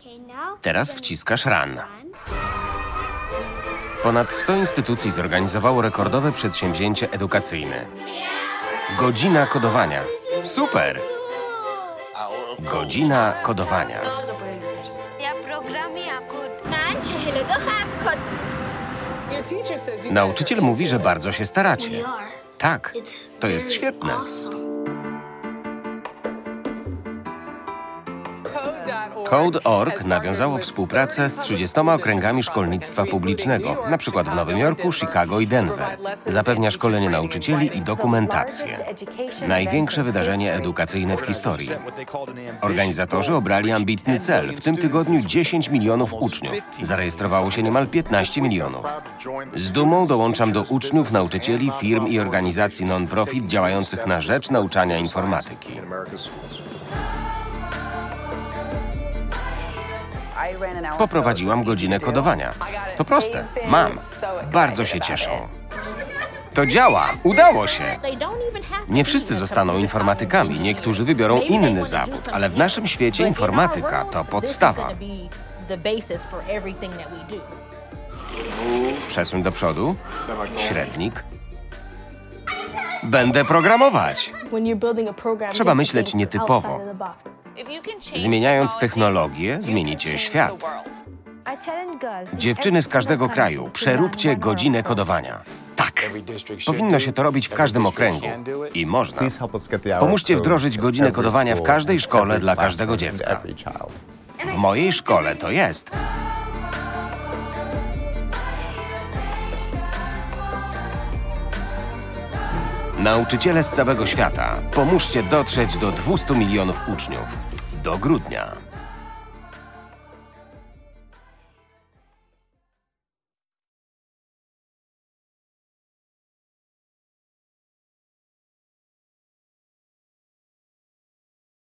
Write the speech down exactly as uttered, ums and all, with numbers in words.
Teraz wciskasz Run. Ponad sto instytucji zorganizowało rekordowe przedsięwzięcie edukacyjne. Godzina kodowania. Super! Godzina kodowania. Nauczyciel mówi, że bardzo się staracie. Tak, to jest świetne. Code kropka org nawiązało współpracę z trzydziestoma okręgami szkolnictwa publicznego, na przykład w Nowym Jorku, Chicago i Denver. Zapewnia szkolenie nauczycieli i dokumentację. Największe wydarzenie edukacyjne w historii. Organizatorzy obrali ambitny cel. W tym tygodniu dziesięć milionów uczniów. Zarejestrowało się niemal piętnaście milionów. Z dumą dołączam do uczniów, nauczycieli, firm i organizacji non-profit działających na rzecz nauczania informatyki. Poprowadziłam godzinę kodowania. To proste. Mam. Bardzo się cieszą. To działa. Udało się. Nie wszyscy zostaną informatykami. Niektórzy wybiorą inny zawód, ale w naszym świecie informatyka to podstawa. Przesuń do przodu. Średnik. Będę programować. Trzeba myśleć nietypowo. Zmieniając technologię, zmienicie świat. Dziewczyny z każdego kraju, przeróbcie godzinę kodowania. Tak! Powinno się to robić w każdym okręgu. I można. Pomóżcie wdrożyć godzinę kodowania w każdej szkole dla każdego dziecka. W mojej szkole to jest. Nauczyciele z całego świata, pomóżcie dotrzeć do dwustu milionów uczniów. Do grudnia.